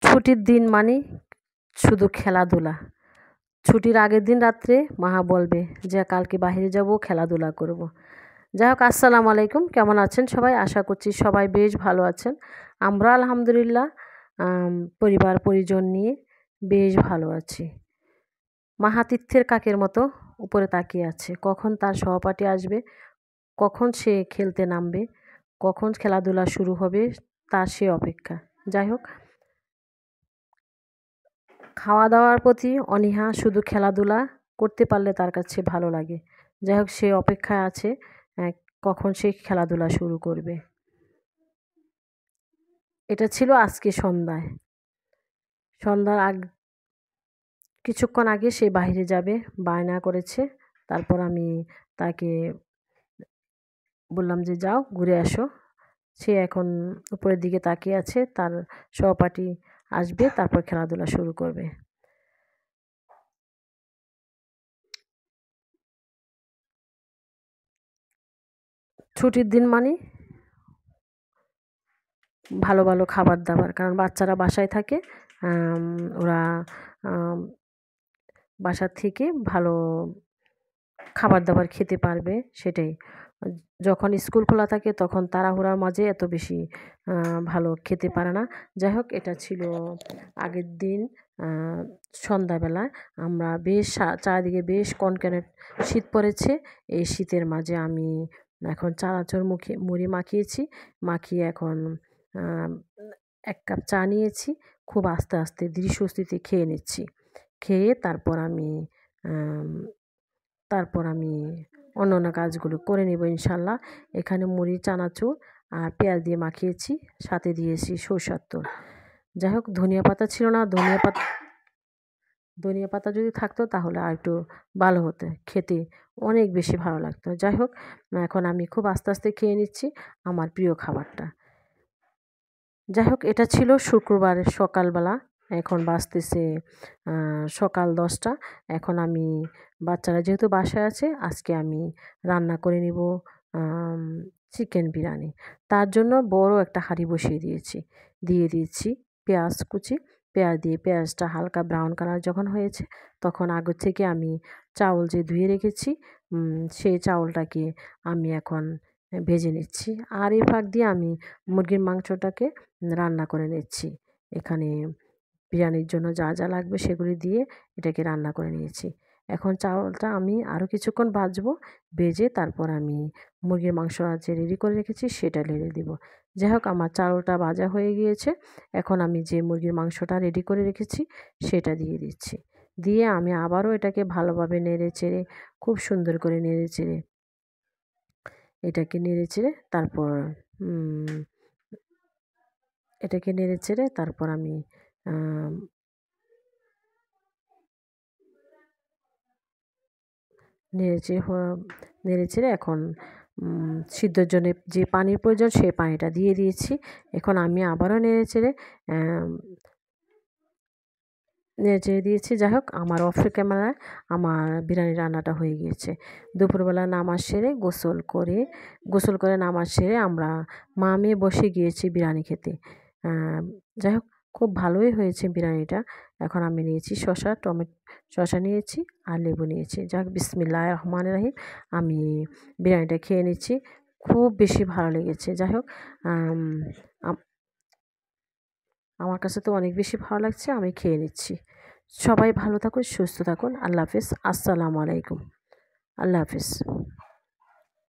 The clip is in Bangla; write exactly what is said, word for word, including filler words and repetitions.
ছুটির দিন মানে শুধু খেলাধুলা। ছুটির আগের দিন রাত্রে মা বলবে যে কালকে বাইরে যাব, খেলাধুলা করব। যাই হোক, আসসালামু আলাইকুম। কেমন আছেন সবাই? আশা করছি সবাই বেশ ভালো আছেন। আমরা আলহামদুলিল্লাহ পরিবার পরিজন নিয়ে বেশ ভালো আছি। মাহাতীর্থের কাকের মতো উপরে তাকিয়ে আছে, কখন তার সহপাঠী আসবে, কখন সে খেলতে নামবে, কখন খেলাধুলা শুরু হবে, তার সে অপেক্ষা। যাই হোক, খাওয়া দাওয়ার প্রতি অনীহা, শুধু খেলাধুলা করতে পারলে তার কাছে ভালো লাগে। যাই হোক, সে অপেক্ষায় আছে কখন সে খেলাধুলা শুরু করবে। এটা ছিল আজকে সন্ধ্যায় সন্ধ্যার আগ কিছুক্ষণ আগে সে বাইরে যাবে, বায়না করেছে। তারপর আমি তাকে বললাম যে যাও ঘুরে আসো। সে এখন উপরের দিকে তাকিয়ে আছে, তার সহপাঠী আসবে, তারপর খেলাধুলা শুরু করবে। ছুটির দিন মানে ভালো ভালো খাবার দাবার, কারণ বাচ্চারা বাসায় থাকে, ওরা বাসা থেকে ভালো খাবার দাবার খেতে পারবে, সেটাই। যখন স্কুল খোলা থাকে তখন তাড়াহুড়ার মাঝে এত বেশি ভালো খেতে পারে না। যাই হোক, এটা ছিল আগের দিন সন্ধ্যাবেলায়। আমরা বেশ চারিদিকে বেশ কনকনে শীত পড়েছে। এই শীতের মাঝে আমি এখন চানাচুর মুখে মুড়ি মাখিয়েছি, মাখিয়ে এখন এক কাপ চা নিয়েছি। খুব আস্তে আস্তে ধীর সুস্থিতে খেয়ে নিচ্ছি। খেয়ে তারপর আমি তারপর আমি অন্য অন্য কাজগুলো করে নেব ইনশাল্লাহ। এখানে মুড়ি, চানাচুর আর পেঁয়াজ দিয়ে মাখিয়েছি, সাথে দিয়েছি সরষের তেল। যাই হোক, ধনিয়া পাতা ছিল না। ধনিয়া পাতা ধনিয়া পাতা যদি থাকতো তাহলে আর একটু ভালো হতো, খেতে অনেক বেশি ভালো লাগতো। যাই হোক, এখন আমি খুব আস্তে আস্তে খেয়ে নিচ্ছি আমার প্রিয় খাবারটা। যাই হোক, এটা ছিল শুক্রবারের সকালবেলা। এখন বাজতেছে সকাল দশটা। এখন আমি বাচ্চারা যেহেতু বাসায় আছে, আজকে আমি রান্না করে নিব চিকেন বিরিয়ানি। তার জন্য বড় একটা হাঁড়ি বসিয়ে দিয়েছি, দিয়ে দিয়েছি পেঁয়াজ কুচি। পেঁয়াজ দিয়ে পেঁয়াজটা হালকা ব্রাউন কালার যখন হয়েছে, তখন আগে থেকে আমি চাউল যে ধুয়ে রেখেছি সেই চাউলটাকে আমি এখন ভেজে নিচ্ছি। আর এই ফাঁক দিয়ে আমি মুরগির মাংসটাকে রান্না করে নিচ্ছি। এখানে বিরিয়ানির জন্য যা যা লাগবে সেগুলি দিয়ে এটাকে রান্না করে নিয়েছি। এখন চাউলটা আমি আরও কিছুক্ষণ ভাজবো, ভেজে তারপর আমি মুরগির মাংস যে রেডি করে রেখেছি সেটা ঢেলে দিব। যাই হোক, আমার চাউলটা ভাজা হয়ে গিয়েছে। এখন আমি যে মুরগির মাংসটা রেডি করে রেখেছি সেটা দিয়ে দিচ্ছি। দিয়ে আমি আবারও এটাকে ভালোভাবে নেড়ে চেড়ে, খুব সুন্দর করে নেড়ে চেড়ে এটাকে নেড়ে চেড়ে তারপর এটাকে নেড়ে চেড়ে তারপর আমি নেড়ে চেড়ে নেড়ে চেড়ে এখন সিদ্ধর জন্য যে পানির প্রয়োজন সেই পানিটা দিয়ে দিয়েছি। এখন আমি আবারও নেড়ে চেড়ে নেড়ে চেড়ে দিয়েছি। যাই হোক, আমার অফ ক্যামেরায় আমার বিরিয়ানি রান্নাটা হয়ে গিয়েছে। দুপুরবেলা নামাজ সেরে গোসল করে গোসল করে নামাজ সেরে আমরা মা মেয়ে বসে গিয়েছি বিরিয়ানি খেতে। যাই হোক, খুব ভালোই হয়েছে বিরিয়ানিটা। এখন আমি নিয়েছি শসা, টমেটো শসা নিয়েছি আর লেবু নিয়েছি। যাক, বিসমিল্লাহির রহমানির রহিম। আমি বিরিয়ানিটা খেয়ে নিচ্ছি, খুব বেশি ভালো লেগেছে। যাই হোক, আমার কাছে তো অনেক বেশি ভালো লাগছে, আমি খেয়ে নিচ্ছি। সবাই ভালো থাকুন, সুস্থ থাকুন। আল্লাহ হাফিজ। আসসালামু আলাইকুম। আল্লাহ হাফিজ।